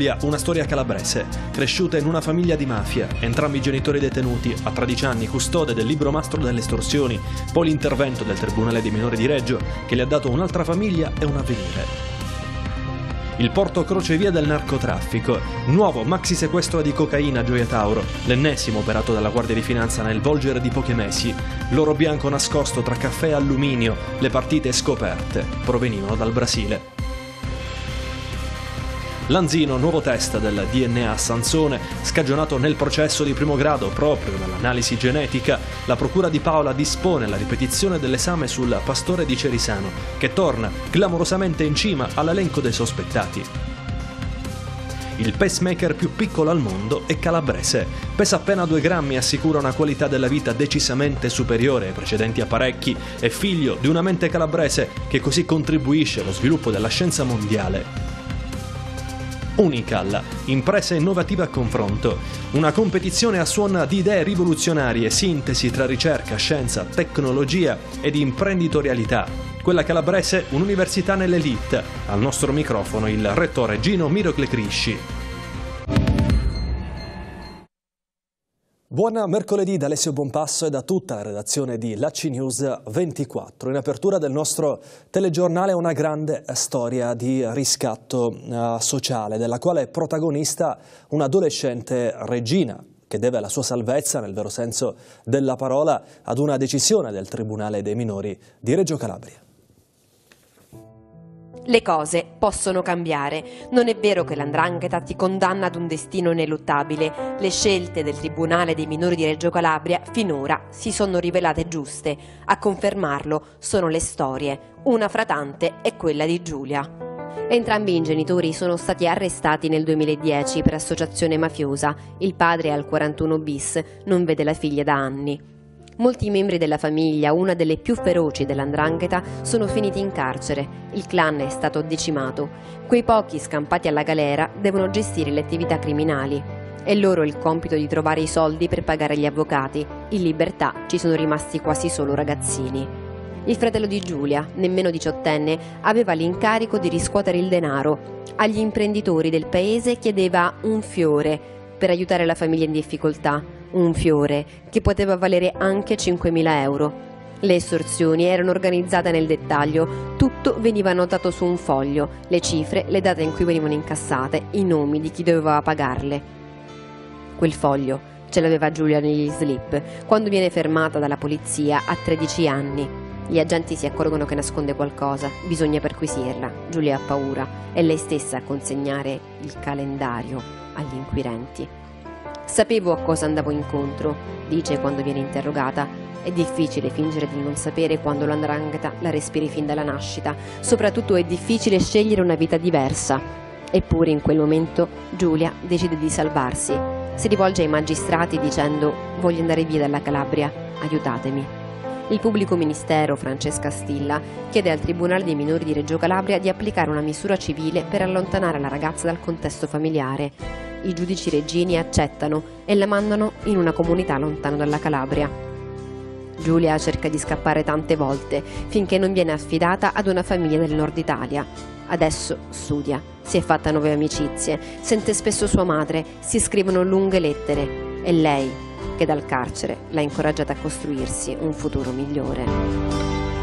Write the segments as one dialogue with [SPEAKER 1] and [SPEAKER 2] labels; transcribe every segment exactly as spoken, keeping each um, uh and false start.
[SPEAKER 1] Giulia, una storia calabrese, cresciuta in una famiglia di mafia, entrambi i genitori detenuti, a tredici anni custode del libro mastro delle estorsioni, poi l'intervento del Tribunale dei minori di Reggio che le ha dato un'altra famiglia e un avvenire. Il porto crocevia del narcotraffico, nuovo maxi sequestro di cocaina a Gioia Tauro, l'ennesimo operato dalla Guardia di Finanza nel volgere di pochi mesi, l'oro bianco nascosto tra caffè e alluminio, le partite scoperte provenivano dal Brasile. Lanzino, nuovo test del D N A Sansone, scagionato nel processo di primo grado proprio dall'analisi genetica, la procura di Paola dispone la ripetizione dell'esame sul pastore di Cerisano, che torna clamorosamente in cima all'elenco dei sospettati. Il pacemaker più piccolo al mondo è calabrese, pesa appena due grammi e assicura una qualità della vita decisamente superiore ai precedenti apparecchi, è figlio di una mente calabrese che così contribuisce allo sviluppo della scienza mondiale. Unical, imprese innovative a confronto, una competizione a suon di idee rivoluzionarie, sintesi tra ricerca, scienza, tecnologia ed imprenditorialità. Quella calabrese, un'università nell'elite. Al nostro microfono il rettore Gino Mirocle Crisci. Buon mercoledì da Alessio Bonpasso e da tutta la redazione di La C News ventiquattro. In apertura del nostro telegiornale una grande storia di riscatto uh, sociale, della quale è protagonista un'adolescente Regina, che deve la sua salvezza, nel vero senso della parola, ad una decisione del Tribunale dei minori di Reggio Calabria.
[SPEAKER 2] Le cose possono cambiare. Non è vero che l'andrangheta ti condanna ad un destino ineluttabile. Le scelte del Tribunale dei minori di Reggio Calabria finora si sono rivelate giuste. A confermarlo sono le storie. Una fra tante è quella di Giulia. Entrambi i genitori sono stati arrestati nel duemiladieci per associazione mafiosa. Il padre al quarantuno bis non vede la figlia da anni. Molti membri della famiglia, una delle più feroci dell'andrangheta, sono finiti in carcere. Il clan è stato decimato. Quei pochi scampati alla galera devono gestire le attività criminali. È loro il compito di trovare i soldi per pagare gli avvocati. In libertà ci sono rimasti quasi solo ragazzini. Il fratello di Giulia, nemmeno diciottenne, aveva l'incarico di riscuotere il denaro. Agli imprenditori del paese chiedeva un fiore per aiutare la famiglia in difficoltà. Un fiore che poteva valere anche cinquemila euro. Le estorsioni erano organizzate nel dettaglio, tutto veniva annotato su un foglio, le cifre, le date in cui venivano incassate, i nomi di chi doveva pagarle. Quel foglio ce l'aveva Giulia negli slip, quando viene fermata dalla polizia a tredici anni. Gli agenti si accorgono che nasconde qualcosa, bisogna perquisirla. Giulia ha paura, è lei stessa a consegnare il calendario agli inquirenti. Sapevo a cosa andavo incontro, dice quando viene interrogata. È difficile fingere di non sapere quando l'andrangheta la respiri fin dalla nascita. Soprattutto è difficile scegliere una vita diversa. Eppure in quel momento Giulia decide di salvarsi. Si rivolge ai magistrati dicendo: voglio andare via dalla Calabria, aiutatemi. Il pubblico ministero, Francesca Stilla, chiede al Tribunale dei minori di Reggio Calabria di applicare una misura civile per allontanare la ragazza dal contesto familiare. I giudici reggini accettano e la mandano in una comunità lontano dalla Calabria. Giulia cerca di scappare tante volte finché non viene affidata ad una famiglia del nord Italia. Adesso studia, si è fatta nuove amicizie, sente spesso sua madre, si scrivono lunghe lettere. È lei che dal carcere l'ha incoraggiata a costruirsi un futuro migliore.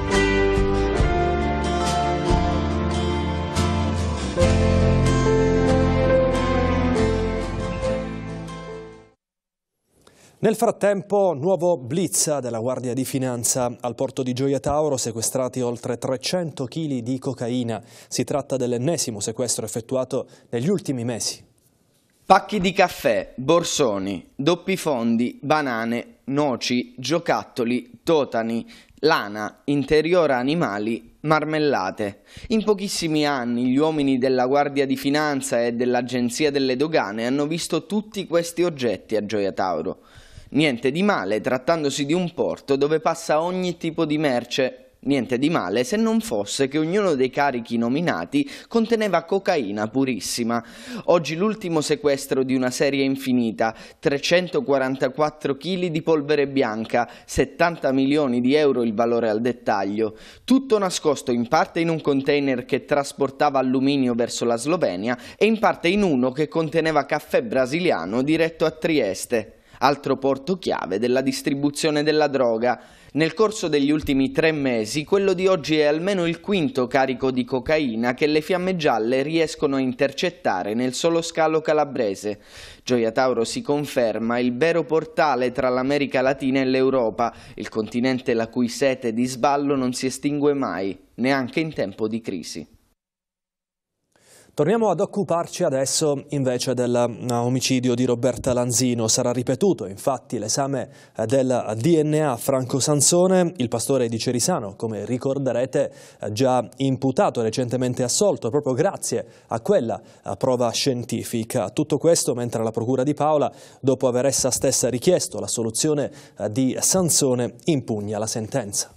[SPEAKER 1] Nel frattempo, nuovo blitz della Guardia di Finanza al porto di Gioia Tauro, sequestrati oltre trecento chili di cocaina. Si tratta dell'ennesimo sequestro effettuato negli ultimi mesi.
[SPEAKER 3] Pacchi di caffè, borsoni, doppi fondi, banane, noci, giocattoli, totani, lana, interiora animali, marmellate. In pochissimi anni gli uomini della Guardia di Finanza e dell'Agenzia delle Dogane hanno visto tutti questi oggetti a Gioia Tauro. Niente di male trattandosi di un porto dove passa ogni tipo di merce, Niente di male se non fosse che ognuno dei carichi nominati conteneva cocaina purissima. Oggi l'ultimo sequestro di una serie infinita, trecentoquarantaquattro chili di polvere bianca, settanta milioni di euro il valore al dettaglio, tutto nascosto in parte in un container che trasportava alluminio verso la Slovenia e in parte in uno che conteneva caffè brasiliano diretto a Trieste, altro porto chiave della distribuzione della droga. Nel corso degli ultimi tre mesi, quello di oggi è almeno il quinto carico di cocaina che le Fiamme Gialle riescono a intercettare nel solo scalo calabrese. Gioia Tauro si conferma il vero portale tra l'America Latina e l'Europa, il continente la cui sete di sballo non si estingue mai, neanche in tempo di crisi.
[SPEAKER 1] Torniamo ad occuparci adesso invece dell'omicidio di Roberta Lanzino. Sarà ripetuto infatti l'esame del D N A Franco Sansone, il pastore di Cerisano, come ricorderete, già imputato, recentemente assolto, proprio grazie a quella prova scientifica. Tutto questo mentre la Procura di Paola, dopo aver essa stessa richiesto l'assoluzione di Sansone, impugna la sentenza.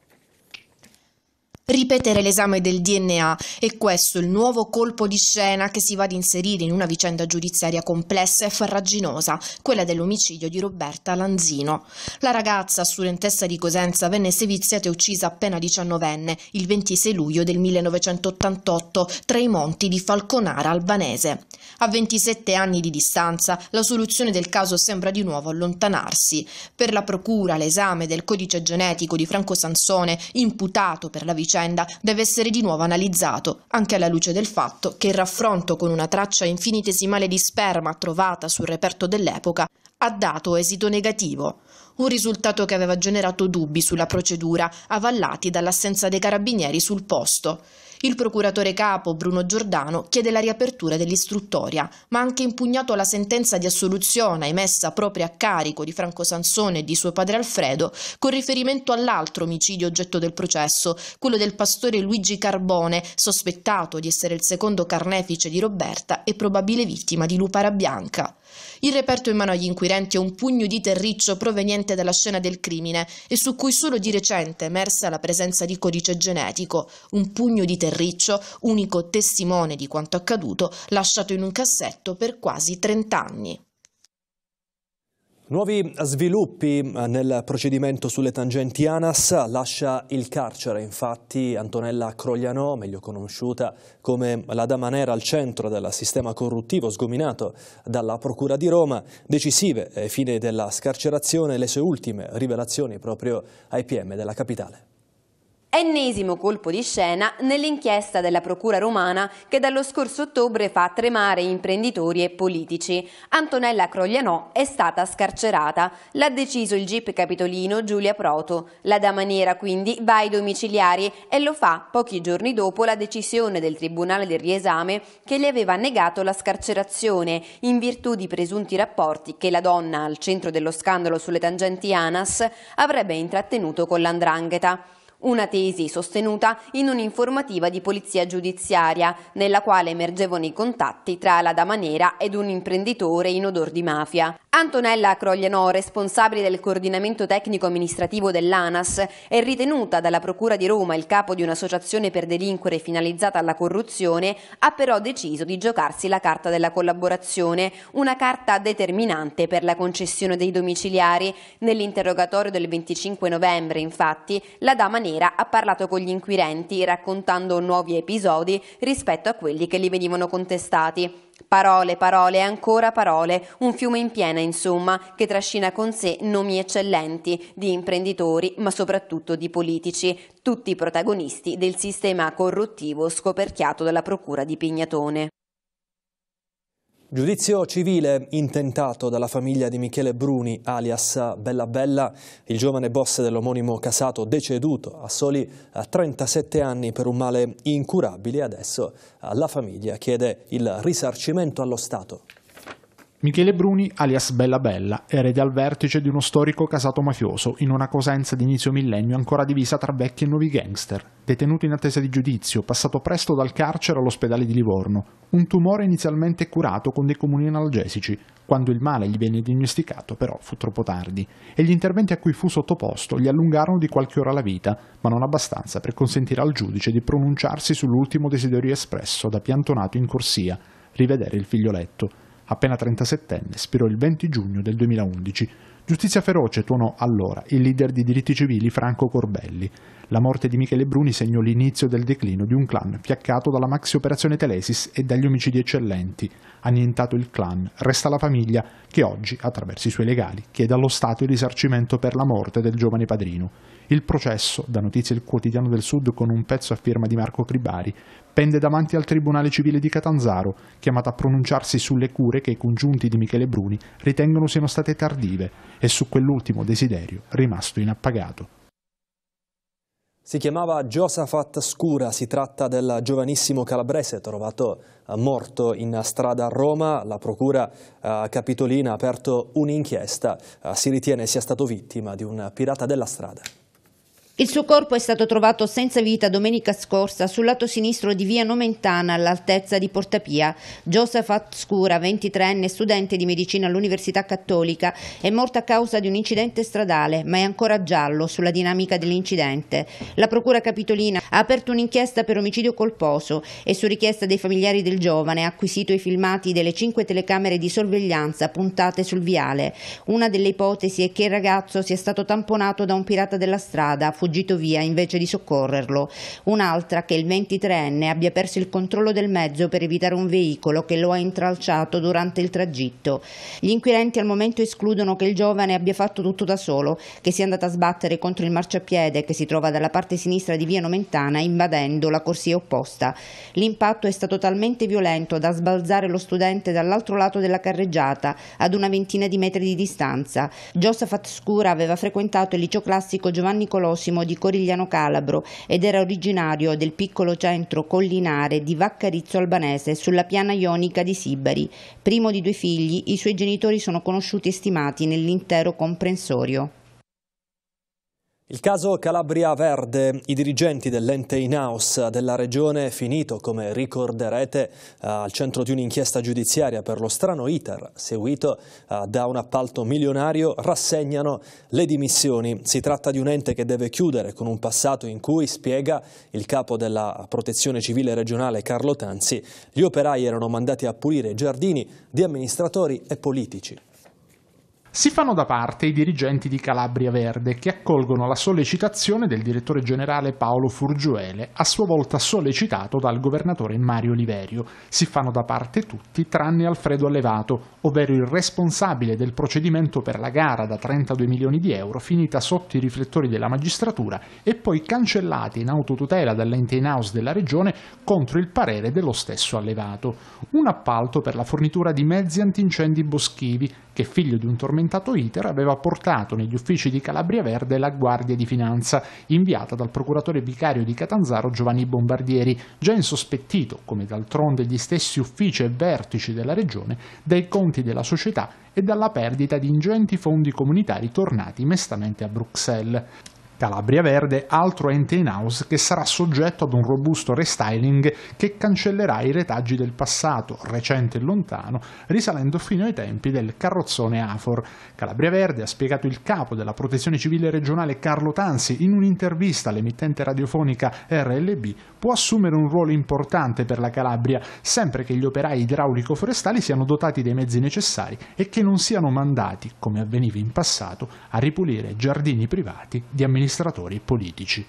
[SPEAKER 4] Ripetere l'esame del D N A è questo il nuovo colpo di scena che si va ad inserire in una vicenda giudiziaria complessa e farraginosa, quella dell'omicidio di Roberta Lanzino. La ragazza, studentessa di Cosenza, venne seviziata e uccisa appena diciannovenne il ventisei luglio del millenovecentottantotto tra i monti di Falconara Albanese. A ventisette anni di distanza, la soluzione del caso sembra di nuovo allontanarsi. Per la procura, l'esame del codice genetico di Franco Sansone, imputato per la vicenda, deve essere di nuovo analizzato, anche alla luce del fatto che il raffronto con una traccia infinitesimale di sperma trovata sul reperto dell'epoca ha dato esito negativo. Un risultato che aveva generato dubbi sulla procedura, avallati dall'assenza dei carabinieri sul posto. Il procuratore capo Bruno Giordano chiede la riapertura dell'istruttoria, ma ha anche impugnato la sentenza di assoluzione emessa proprio a carico di Franco Sansone e di suo padre Alfredo, con riferimento all'altro omicidio oggetto del processo, quello del pastore Luigi Carbone, sospettato di essere il secondo carnefice di Roberta e probabile vittima di lupara bianca. Il reperto in mano agli inquirenti è un pugno di terriccio proveniente dalla scena del crimine e su cui solo di recente è emersa la presenza di codice genetico, un pugno di terriccio, unico testimone di quanto accaduto, lasciato in un cassetto per quasi trent'anni.
[SPEAKER 1] Nuovi sviluppi nel procedimento sulle tangenti ANAS. Lascia il carcere infatti Antonella Croglianò, meglio conosciuta come la Dama Nera al centro del sistema corruttivo sgominato dalla Procura di Roma. Decisive ai fini della scarcerazione le sue ultime rivelazioni proprio ai P M della capitale.
[SPEAKER 2] Ennesimo colpo di scena nell'inchiesta della Procura romana che dallo scorso ottobre fa tremare imprenditori e politici. Antonella Croglianò è stata scarcerata. L'ha deciso il G I P capitolino Giulia Proto. La Dama Nera quindi va ai domiciliari e lo fa pochi giorni dopo la decisione del Tribunale del Riesame che le aveva negato la scarcerazione in virtù di presunti rapporti che la donna al centro dello scandalo sulle tangenti ANAS avrebbe intrattenuto con l'Andrangheta. Una tesi sostenuta in un'informativa di polizia giudiziaria, nella quale emergevano i contatti tra la Dama Nera ed un imprenditore in odor di mafia. Antonella Croglianò, responsabile del coordinamento tecnico-amministrativo dell'ANAS, è ritenuta dalla Procura di Roma il capo di un'associazione per delinquere finalizzata alla corruzione, ha però deciso di giocarsi la carta della collaborazione, una carta determinante per la concessione dei domiciliari. Nell'interrogatorio del venticinque novembre, infatti, la Dama Nera ha parlato con gli inquirenti raccontando nuovi episodi rispetto a quelli che gli venivano contestati. Parole, parole e ancora parole, un fiume in piena insomma, che trascina con sé nomi eccellenti di imprenditori ma soprattutto di politici, tutti protagonisti del sistema corruttivo scoperchiato dalla Procura di Pignatone.
[SPEAKER 1] Giudizio civile intentato dalla famiglia di Michele Bruni, alias Bella Bella, il giovane boss dell'omonimo casato deceduto a soli trentasette anni per un male incurabile. Adesso la famiglia chiede il risarcimento allo Stato.
[SPEAKER 5] Michele Bruni, alias Bella Bella, erede al vertice di uno storico casato mafioso in una Cosenza di inizio millennio ancora divisa tra vecchi e nuovi gangster. Detenuto in attesa di giudizio, passato presto dal carcere all'ospedale di Livorno. Un tumore inizialmente curato con dei comuni analgesici. Quando il male gli venne diagnosticato, però, fu troppo tardi. E gli interventi a cui fu sottoposto gli allungarono di qualche ora la vita, ma non abbastanza per consentire al giudice di pronunciarsi sull'ultimo desiderio espresso da piantonato in corsia: rivedere il figlioletto. Appena trentasettenne, spirò il venti giugno del duemilaundici. Giustizia feroce tuonò allora il leader di diritti civili Franco Corbelli. La morte di Michele Bruni segnò l'inizio del declino di un clan fiaccato dalla maxi operazione Telesis e dagli omicidi eccellenti. Annientato il clan, resta la famiglia che oggi, attraverso i suoi legali, chiede allo Stato il risarcimento per la morte del giovane padrino. Il processo, da Notizie il Quotidiano del Sud con un pezzo a firma di Marco Cribari, pende davanti al Tribunale Civile di Catanzaro, chiamato a pronunciarsi sulle cure che i congiunti di Michele Bruni ritengono siano state tardive e su quell'ultimo desiderio rimasto inappagato.
[SPEAKER 1] Si chiamava Josaphat Scura, si tratta del giovanissimo calabrese trovato morto in strada a Roma. La procura eh, capitolina ha aperto un'inchiesta, eh, si ritiene sia stato vittima di un pirata della strada.
[SPEAKER 6] Il suo corpo è stato trovato senza vita domenica scorsa sul lato sinistro di via Nomentana all'altezza di Portapia. Josaphat Scura, ventitreenne studente di medicina all'Università Cattolica, è morto a causa di un incidente stradale, ma è ancora giallo sulla dinamica dell'incidente. La procura capitolina ha aperto un'inchiesta per omicidio colposo e su richiesta dei familiari del giovane ha acquisito i filmati delle cinque telecamere di sorveglianza puntate sul viale. Una delle ipotesi è che il ragazzo sia stato tamponato da un pirata della strada, fuggito via invece di soccorrerlo. Un'altra che il ventitreenne abbia perso il controllo del mezzo per evitare un veicolo che lo ha intralciato durante il tragitto. Gli inquirenti al momento escludono che il giovane abbia fatto tutto da solo, che sia andato a sbattere contro il marciapiede che si trova dalla parte sinistra di via Nomentana invadendo la corsia opposta. L'impatto è stato talmente violento da sbalzare lo studente dall'altro lato della carreggiata ad una ventina di metri di distanza. Josaphat Scura aveva frequentato il liceo classico Giovanni Colosimo di Corigliano Calabro ed era originario del piccolo centro collinare di Vaccarizzo Albanese sulla piana ionica di Sibari. Primo di due figli, i suoi genitori sono conosciuti e stimati nell'intero comprensorio.
[SPEAKER 1] Il caso Calabria Verde, i dirigenti dell'ente in-house della regione, finito, come ricorderete, al centro di un'inchiesta giudiziaria per lo strano iter seguito da un appalto milionario, rassegnano le dimissioni. Si tratta di un ente che deve chiudere con un passato in cui, spiega il capo della Protezione Civile regionale Carlo Tanzi, gli operai erano mandati a pulire i giardini di amministratori e politici.
[SPEAKER 5] Si fanno da parte i dirigenti di Calabria Verde che accolgono la sollecitazione del direttore generale Paolo Furgiuele, a sua volta sollecitato dal governatore Mario Oliverio. Si fanno da parte tutti tranne Alfredo Allevato, ovvero il responsabile del procedimento per la gara da trentadue milioni di euro finita sotto i riflettori della magistratura e poi cancellati in autotutela dall'ente in-house della regione contro il parere dello stesso Allevato. Un appalto per la fornitura di mezzi antincendi boschivi che, figlio di un tormentato iter, aveva portato negli uffici di Calabria Verde la Guardia di Finanza, inviata dal procuratore vicario di Catanzaro Giovanni Bombardieri, già insospettito, come d'altronde gli stessi uffici e vertici della regione, dai conti della società e dalla perdita di ingenti fondi comunitari tornati mestamente a Bruxelles. Calabria Verde, altro ente in-house che sarà soggetto ad un robusto restyling che cancellerà i retaggi del passato, recente e lontano, risalendo fino ai tempi del carrozzone Afor. Calabria Verde, ha spiegato il capo della Protezione Civile regionale Carlo Tanzi in un'intervista all'emittente radiofonica R L B, può assumere un ruolo importante per la Calabria, sempre che gli operai idraulico-forestali siano dotati dei mezzi necessari e che non siano mandati, come avveniva in passato, a ripulire giardini privati di amministratori politici.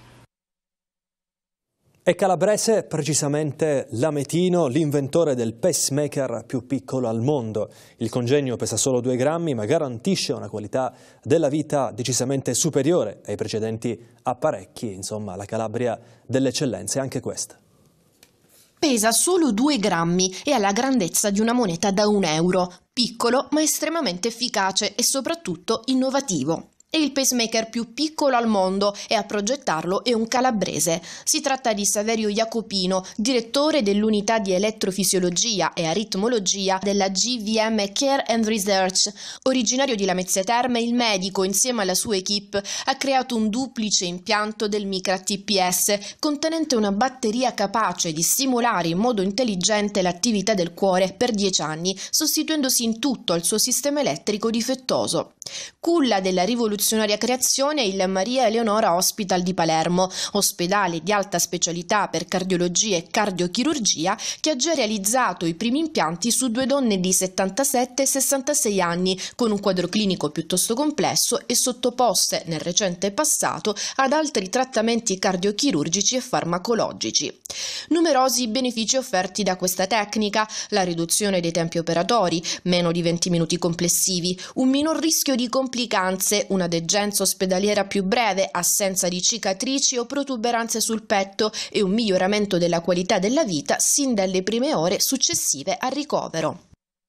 [SPEAKER 1] È calabrese precisamente Lametino, l'inventore del pacemaker più piccolo al mondo. Il congegno pesa solo due grammi ma garantisce una qualità della vita decisamente superiore ai precedenti apparecchi. Insomma, la Calabria delle eccellenze è anche questa.
[SPEAKER 4] Pesa solo due grammi e ha la grandezza di una moneta da un euro. Piccolo ma estremamente efficace e soprattutto innovativo. È il pacemaker più piccolo al mondo e a progettarlo è un calabrese. Si tratta di Saverio Jacopino, direttore dell'unità di elettrofisiologia e aritmologia della G V M Care and Research. Originario di Lamezia Terme, il medico insieme alla sua equipe ha creato un duplice impianto del Micra T P S contenente una batteria capace di stimolare in modo intelligente l'attività del cuore per dieci anni, sostituendosi in tutto al suo sistema elettrico difettoso. Culla della rivoluzionaria creazione il Maria Eleonora Hospital di Palermo, ospedale di alta specialità per cardiologia e cardiochirurgia che ha già realizzato i primi impianti su due donne di settantasette e sessantasei anni con un quadro clinico piuttosto complesso e sottoposte nel recente passato ad altri trattamenti cardiochirurgici e farmacologici. Numerosi i benefici offerti da questa tecnica: la riduzione dei tempi operatori, meno di venti minuti complessivi, un minor rischio di complicanze, una degenza ospedaliera più breve, assenza di cicatrici o protuberanze sul petto e un miglioramento della qualità della vita sin dalle prime ore successive al ricovero.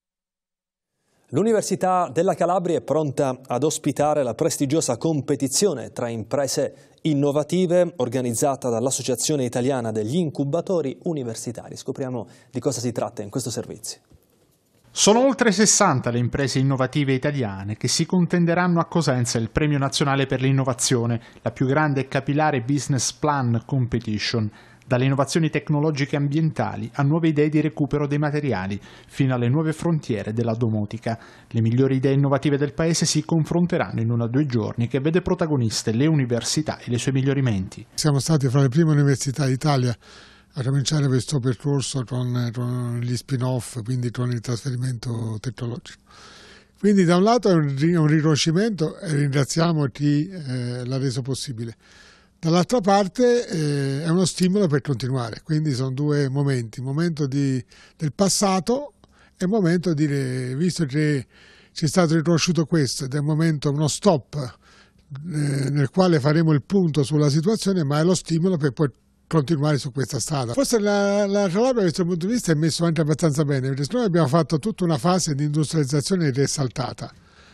[SPEAKER 1] L'Università della Calabria è pronta ad ospitare la prestigiosa competizione tra imprese innovative organizzata dall'Associazione Italiana degli Incubatori Universitari. Scopriamo di cosa si tratta in questo servizio.
[SPEAKER 5] Sono oltre sessanta le imprese innovative italiane che si contenderanno a Cosenza il Premio Nazionale per l'Innovazione, la più grande e capillare business plan competition, dalle innovazioni tecnologiche e ambientali a nuove idee di recupero dei materiali, fino alle nuove frontiere della domotica. Le migliori idee innovative del Paese si confronteranno in una due giorni che vede protagoniste le università e le sue migliori menti.
[SPEAKER 7] Siamo stati fra le prime università d'Italia a cominciare questo percorso con, con gli spin-off, quindi con il trasferimento tecnologico. Quindi da un lato è un, un riconoscimento e ringraziamo chi eh, l'ha reso possibile. Dall'altra parte eh, è uno stimolo per continuare, quindi sono due momenti, il momento di, del passato e il momento di, visto che ci è stato riconosciuto questo, ed è un momento, uno stop eh, nel quale faremo il punto sulla situazione, ma è lo stimolo per poi continuare su questa strada. Forse la, la Calabria da questo punto di vista è messo anche abbastanza bene, perché noi abbiamo fatto tutta una fase di industrializzazione risaltata.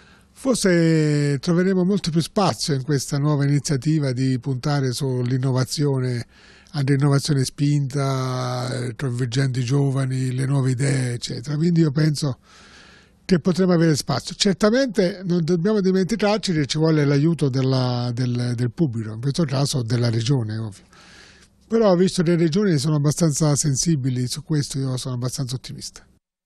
[SPEAKER 7] Forse troveremo molto più spazio in questa nuova iniziativa di puntare sull'innovazione, all'innovazione spinta, coinvolgendo i giovani, le nuove idee, eccetera. Quindi io penso che potremo avere spazio. Certamente non dobbiamo dimenticarci che ci vuole l'aiuto della, del, del pubblico, in questo caso della regione, ovvio. Però visto che le regioni sono abbastanza sensibili su questo, io sono abbastanza ottimista.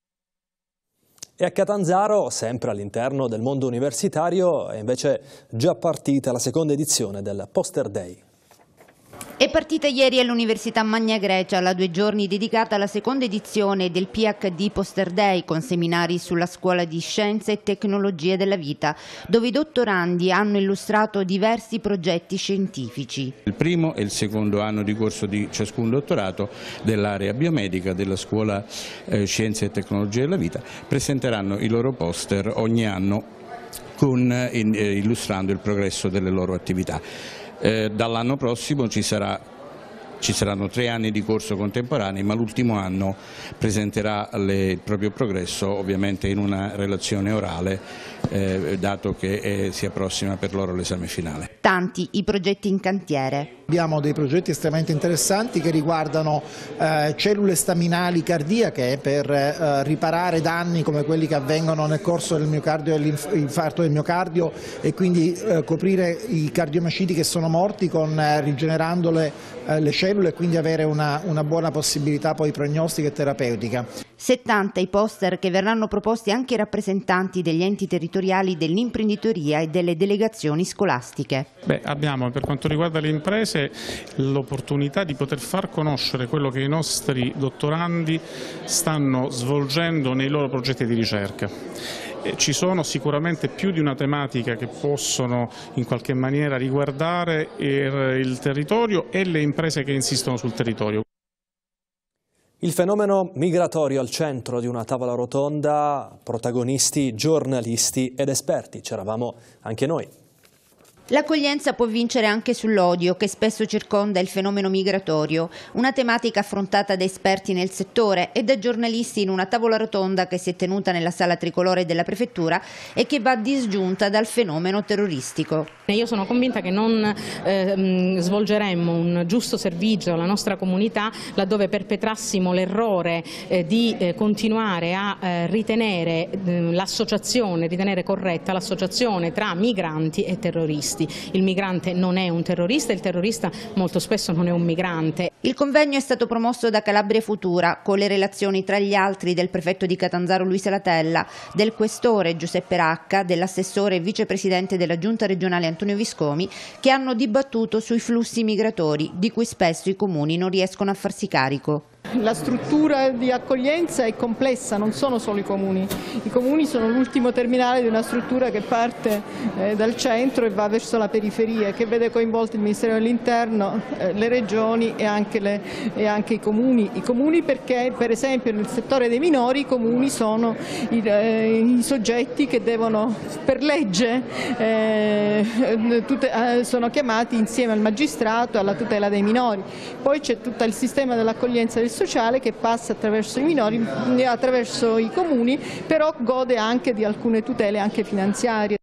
[SPEAKER 1] E a Catanzaro, sempre all'interno del mondo universitario, è invece già partita la seconda edizione del Poster Day.
[SPEAKER 6] È partita ieri all'Università Magna Grecia la due giorni dedicata alla seconda edizione del P H D Poster Day con seminari sulla Scuola di Scienze e Tecnologie della Vita, dove i dottorandi hanno illustrato diversi progetti scientifici.
[SPEAKER 8] Il primo e il secondo anno di corso di ciascun dottorato dell'area biomedica della Scuola eh, Scienze e Tecnologie della Vita presenteranno i loro poster ogni anno con, in, eh, illustrando il progresso delle loro attività. Eh, dall'anno prossimo ci sarà Ci saranno tre anni di corso contemporanei, ma l'ultimo anno presenterà le, il proprio progresso ovviamente in una relazione orale, eh, dato che eh, si approssima per loro l'esame finale.
[SPEAKER 6] Tanti i progetti in cantiere.
[SPEAKER 9] Abbiamo dei progetti estremamente interessanti che riguardano eh, cellule staminali cardiache per eh, riparare danni come quelli che avvengono nel corso del miocardio e dell'infarto del miocardio e quindi eh, coprire i cardiomaciti che sono morti con eh, rigenerandole eh, le cellule e quindi avere una, una buona possibilità poi prognostica e terapeutica.
[SPEAKER 6] settanta i poster che verranno proposti anche ai rappresentanti degli enti territoriali dell'imprenditoria e delle delegazioni scolastiche.
[SPEAKER 10] Beh, abbiamo per quanto riguarda le imprese l'opportunità di poter far conoscere quello che i nostri dottorandi stanno svolgendo nei loro progetti di ricerca. Ci sono sicuramente più di una tematica che possono in qualche maniera riguardare il territorio e le imprese che insistono sul territorio.
[SPEAKER 1] Il fenomeno migratorio al centro di una tavola rotonda, protagonisti, giornalisti ed esperti. C'eravamo anche noi.
[SPEAKER 6] L'accoglienza può vincere anche sull'odio che spesso circonda il fenomeno migratorio, una tematica affrontata da esperti nel settore e da giornalisti in una tavola rotonda che si è tenuta nella sala tricolore della prefettura e che va disgiunta dal fenomeno terroristico.
[SPEAKER 11] Io sono convinta che non eh, svolgeremmo un giusto servizio alla nostra comunità laddove perpetrassimo l'errore eh, di eh, continuare a eh, ritenere eh, l'associazione, ritenere corretta l'associazione tra migranti e terroristi. Il migrante non è un terrorista, il terrorista molto spesso non è un migrante.
[SPEAKER 6] Il convegno è stato promosso da Calabria Futura con le relazioni tra gli altri del prefetto di Catanzaro Luisa Latella, del questore Giuseppe Racca, dell'assessore e vicepresidente della giunta regionale Antonio Viscomi, che hanno dibattuto sui flussi migratori di cui spesso i comuni non riescono a farsi carico.
[SPEAKER 12] La struttura di accoglienza è complessa, non sono solo i comuni. I comuni sono l'ultimo terminale di una struttura che parte eh, dal centro e va verso la periferia, che vede coinvolti il Ministero dell'Interno, eh, le regioni e anche, le, e anche i comuni. I comuni perché, per esempio, nel settore dei minori i comuni sono i, eh, i soggetti che devono, per legge, eh, tute, eh, sono chiamati insieme al magistrato alla tutela dei minori. Poi c'è tutto il sistema dell'accoglienza del sociale che passa attraverso i minori, attraverso i comuni, però gode anche di alcune tutele anche finanziarie.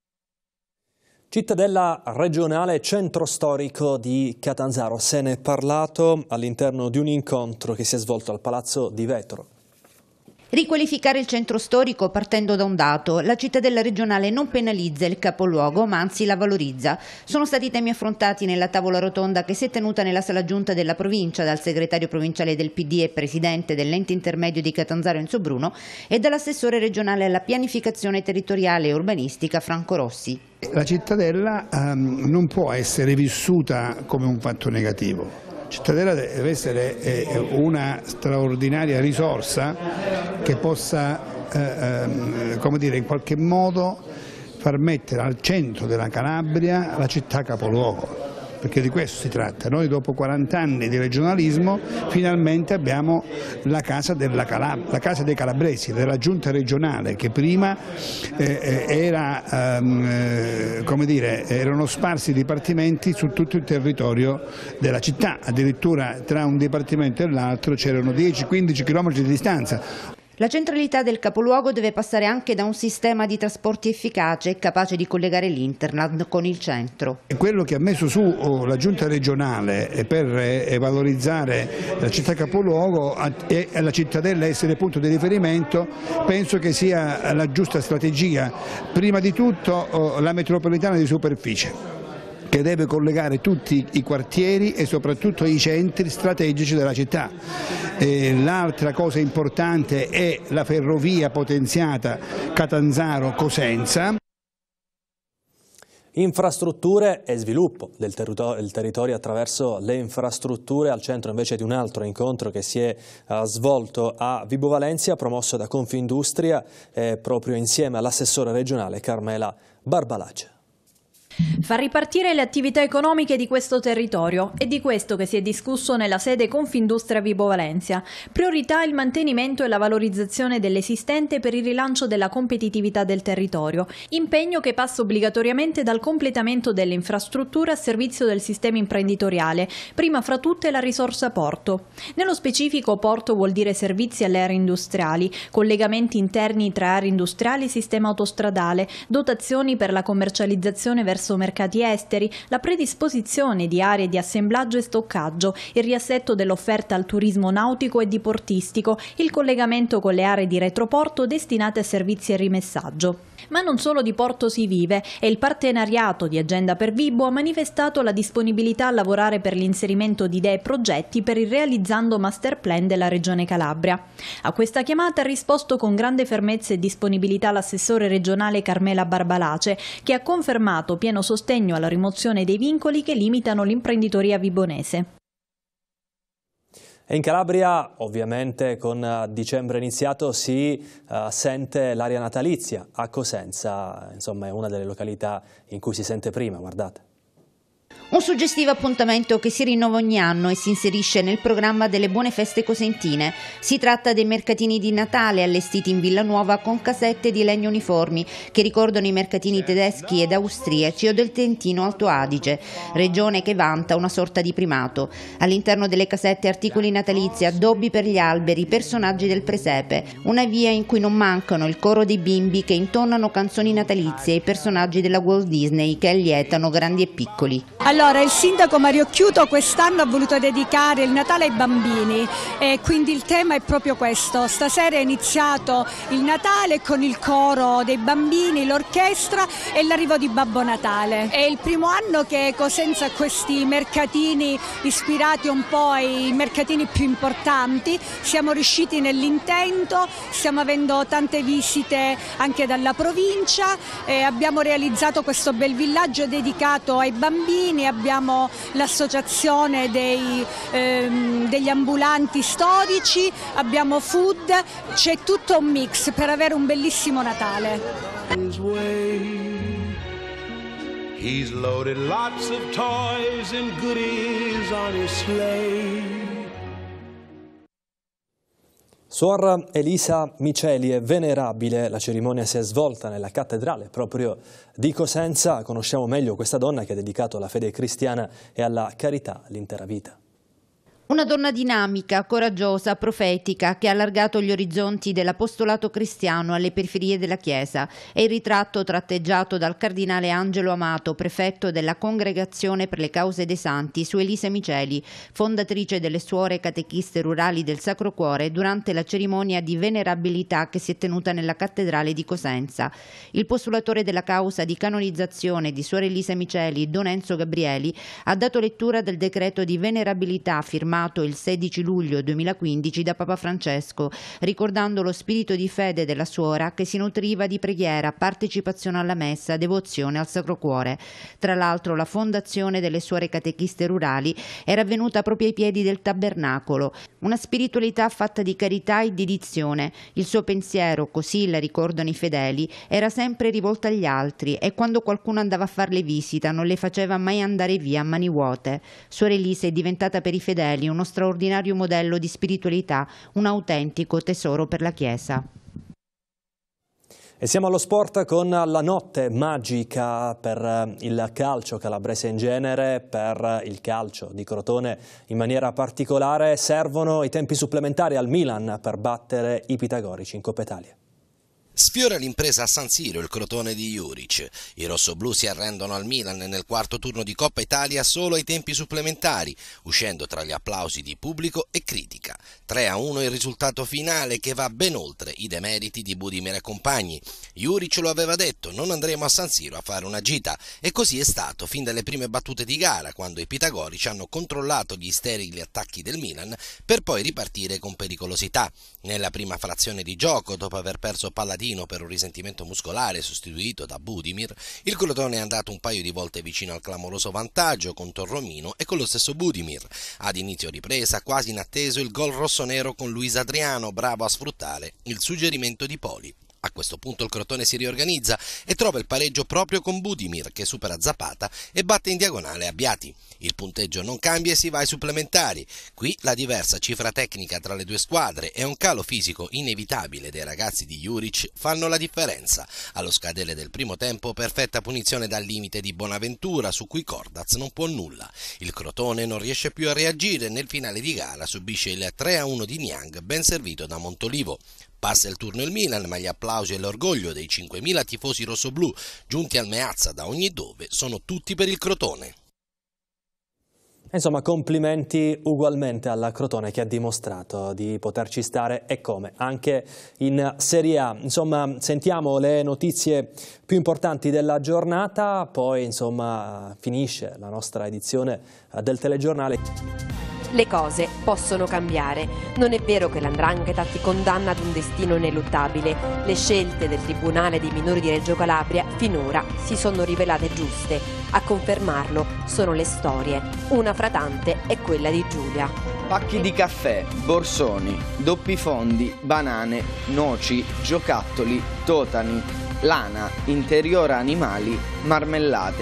[SPEAKER 1] Cittadella regionale centro storico di Catanzaro. Se ne è parlato all'interno di un incontro che si è svolto al Palazzo di Vetro.
[SPEAKER 6] Riqualificare il centro storico partendo da un dato: la cittadella regionale non penalizza il capoluogo ma anzi la valorizza. Sono stati temi affrontati nella tavola rotonda che si è tenuta nella sala giunta della provincia dal segretario provinciale del P D e presidente dell'ente intermedio di Catanzaro Enzo Bruno e dall'assessore regionale alla pianificazione territoriale e urbanistica Franco Rossi.
[SPEAKER 13] La cittadella um, non può essere vissuta come un fatto negativo. Cittadella deve essere eh, una straordinaria risorsa che possa eh, eh, come dire, in qualche modo far mettere al centro della Calabria la città capoluogo, perché di questo si tratta. Noi dopo quaranta anni di regionalismo finalmente abbiamo la casa, della Calab- la casa dei calabresi, della giunta regionale, che prima eh, era, ehm, come dire, erano sparsi i dipartimenti su tutto il territorio della città, addirittura tra un dipartimento e l'altro c'erano dieci quindici chilometri di distanza.
[SPEAKER 6] La centralità del capoluogo deve passare anche da un sistema di trasporti efficace capace di collegare l'Interland con il centro.
[SPEAKER 13] Quello che ha messo su la giunta regionale per valorizzare la città capoluogo e la cittadella essere punto di riferimento, penso che sia la giusta strategia. Prima di tutto la metropolitana di superficie, che deve collegare tutti i quartieri e soprattutto i centri strategici della città. L'altra cosa importante è la ferrovia potenziata Catanzaro-Cosenza.
[SPEAKER 1] Infrastrutture e sviluppo del territorio, del territorio attraverso le infrastrutture, al centro invece di un altro incontro che si è uh, svolto a Vibo Valentia, promosso da Confindustria, eh, proprio insieme all'assessore regionale Carmela Barbalace.
[SPEAKER 14] Far ripartire le attività economiche di questo territorio è di questo che si è discusso nella sede Confindustria Vibo Valentia. Priorità il mantenimento e la valorizzazione dell'esistente per il rilancio della competitività del territorio, impegno che passa obbligatoriamente dal completamento delle infrastrutture a servizio del sistema imprenditoriale, prima fra tutte la risorsa porto. Nello specifico porto vuol dire servizi alle aree industriali, collegamenti interni tra aree industriali e sistema autostradale, dotazioni per la commercializzazione verso mercati esteri, la predisposizione di aree di assemblaggio e stoccaggio, il riassetto dell'offerta al turismo nautico e diportistico, il collegamento con le aree di retroporto destinate a servizi e rimessaggio. Ma non solo di porto si vive, e il partenariato di Agenda per Vibo ha manifestato la disponibilità a lavorare per l'inserimento di idee e progetti per il realizzando master plan della Regione Calabria. A questa chiamata ha risposto con grande fermezza e disponibilità l'assessore regionale Carmela Barbalace, che ha confermato pieno sostegno alla rimozione dei vincoli che limitano l'imprenditoria vibonese.
[SPEAKER 1] E in Calabria, ovviamente, con dicembre iniziato si uh, sente l'aria natalizia. A Cosenza, insomma, è una delle località in cui si sente prima, guardate.
[SPEAKER 6] Un suggestivo appuntamento che si rinnova ogni anno e si inserisce nel programma delle buone feste cosentine. Si tratta dei mercatini di Natale allestiti in Villanuova con casette di legno uniformi che ricordano i mercatini tedeschi ed austriaci o del Trentino Alto Adige, regione che vanta una sorta di primato. All'interno delle casette articoli natalizi, addobbi per gli alberi, personaggi del presepe. Una via in cui non mancano il coro dei bimbi che intonano canzoni natalizie e i personaggi della Walt Disney che allietano grandi e piccoli.
[SPEAKER 15] Allora, il sindaco Mario Chiuto quest'anno ha voluto dedicare il Natale ai bambini e quindi il tema è proprio questo. Stasera è iniziato il Natale con il coro dei bambini, l'orchestra e l'arrivo di Babbo Natale. È il primo anno che Cosenza ha questi mercatini ispirati un po' ai mercatini più importanti. Siamo riusciti nell'intento, stiamo avendo tante visite anche dalla provincia e abbiamo realizzato questo bel villaggio dedicato ai bambini. Abbiamo l'associazione dei, ehm, degli ambulanti storici, abbiamo food, c'è tutto un mix per avere un bellissimo Natale.
[SPEAKER 16] He's loaded lots of toys and goodies on his sleigh.
[SPEAKER 1] Suor Elisa Miceli è venerabile, la cerimonia si è svolta nella cattedrale proprio di Cosenza. Conosciamo meglio questa donna che ha dedicato alla fede cristiana e alla carità l'intera vita.
[SPEAKER 6] Una donna dinamica, coraggiosa, profetica, che ha allargato gli orizzonti dell'apostolato cristiano alle periferie della Chiesa. È il ritratto tratteggiato dal cardinale Angelo Amato, prefetto della Congregazione per le Cause dei Santi, su Elisa Miceli, fondatrice delle Suore Catechiste Rurali del Sacro Cuore, durante la cerimonia di venerabilità che si è tenuta nella cattedrale di Cosenza. Il postulatore della causa di canonizzazione di Suor Elisa Miceli, Don Enzo Gabrieli, ha dato lettura del decreto di venerabilità firmato il sedici luglio duemilaquindici da Papa Francesco, ricordando lo spirito di fede della suora che si nutriva di preghiera, partecipazione alla messa, devozione al Sacro Cuore. Tra l'altro la fondazione delle Suore Catechiste Rurali era avvenuta proprio ai piedi del tabernacolo, una spiritualità fatta di carità e dedizione. Il suo pensiero, così la ricordano i fedeli, era sempre rivolto agli altri e quando qualcuno andava a farle visita non le faceva mai andare via a mani vuote. Suor Elisa è diventata per i fedeli uno straordinario modello di spiritualità, un autentico tesoro per la Chiesa.
[SPEAKER 1] E siamo allo sport con la notte magica per il calcio calabrese in genere, per il calcio di Crotone in maniera particolare. Servono i tempi supplementari al Milan per battere i pitagorici in Coppa Italia.
[SPEAKER 17] Sfiora l'impresa a San Siro il Crotone di Juric. I rossoblù si arrendono al Milan nel quarto turno di Coppa Italia solo ai tempi supplementari, uscendo tra gli applausi di pubblico e critica. tre a uno il risultato finale che va ben oltre i demeriti di Budimir e compagni. Juric lo aveva detto, non andremo a San Siro a fare una gita, e così è stato fin dalle prime battute di gara, quando i pitagorici hanno controllato gli sterili attacchi del Milan per poi ripartire con pericolosità. Nella prima frazione di gioco, dopo aver perso palla per un risentimento muscolare sostituito da Budimir, il Crotone è andato un paio di volte vicino al clamoroso vantaggio con Torromino e con lo stesso Budimir. Ad inizio ripresa, quasi inatteso, il gol rossonero con Luis Adriano, bravo a sfruttare il suggerimento di Poli. A questo punto il Crotone si riorganizza e trova il pareggio proprio con Budimir, che supera Zapata e batte in diagonale Abbiati. Il punteggio non cambia e si va ai supplementari. Qui la diversa cifra tecnica tra le due squadre e un calo fisico inevitabile dei ragazzi di Juric fanno la differenza. Allo scadere del primo tempo, perfetta punizione dal limite di Bonaventura, su cui Cordaz non può nulla. Il Crotone non riesce più a reagire e nel finale di gara subisce il tre a uno di Niang, ben servito da Montolivo. Passa il turno il Milan, ma gli applausi e l'orgoglio dei cinquemila tifosi rossoblù giunti al Meazza da ogni dove sono tutti per il Crotone.
[SPEAKER 1] Insomma, complimenti ugualmente alla Crotone, che ha dimostrato di poterci stare e come, anche in Serie A. Insomma, sentiamo le notizie più importanti della giornata, poi insomma finisce la nostra edizione del telegiornale.
[SPEAKER 2] Le cose possono cambiare. Non è vero che l'Andrangheta ti condanna ad un destino ineluttabile. Le scelte del Tribunale dei minori di Reggio Calabria finora si sono rivelate giuste. A confermarlo sono le storie. Una fra tante è quella di Giulia.
[SPEAKER 3] Pacchi di caffè, borsoni, doppi fondi, banane, noci, giocattoli, totani, lana, interiora animali, marmellate.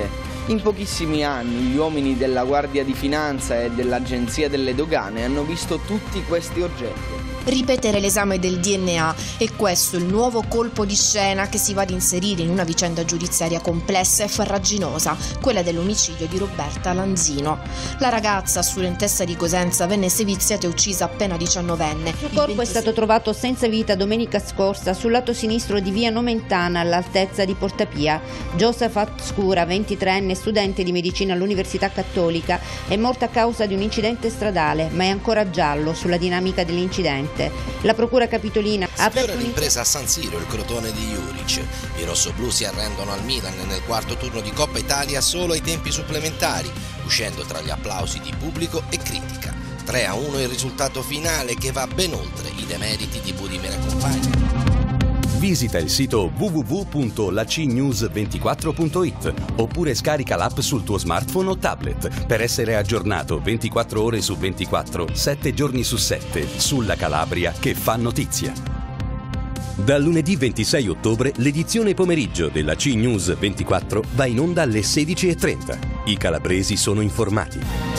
[SPEAKER 3] In pochissimi anni gli uomini della Guardia di Finanza e dell'Agenzia delle Dogane hanno visto tutti questi oggetti.
[SPEAKER 4] Ripetere l'esame del D N A è questo il nuovo colpo di scena che si va ad inserire in una vicenda giudiziaria complessa e farraginosa, quella dell'omicidio di Roberta Lanzino. La ragazza, studentessa di Cosenza, venne seviziata e uccisa appena diciannovenne.
[SPEAKER 6] Il suo corpo è stato trovato senza vita domenica scorsa sul lato sinistro di via Nomentana all'altezza di Portapia. Josephat Scura, ventitreenne studente di medicina all'Università Cattolica, è morta a causa di un incidente stradale, ma è ancora giallo sulla dinamica dell'incidente. La procura capitolina ha
[SPEAKER 17] aperto l'impresa a San Siro, il Crotone di Juric. I rossoblù si arrendono al Milan nel quarto turno di Coppa Italia solo ai tempi supplementari, uscendo tra gli applausi di pubblico e critica. tre a uno il risultato finale che va ben oltre i demeriti di Budimir e compagni.
[SPEAKER 18] Visita il sito w w w punto la c news ventiquattro punto i t oppure scarica l'app sul tuo smartphone o tablet per essere aggiornato ventiquattro ore su ventiquattro, sette giorni su sette sulla Calabria che fa notizia. Dal lunedì ventisei ottobre l'edizione pomeriggio della C News ventiquattro va in onda alle sedici e trenta. I calabresi sono informati.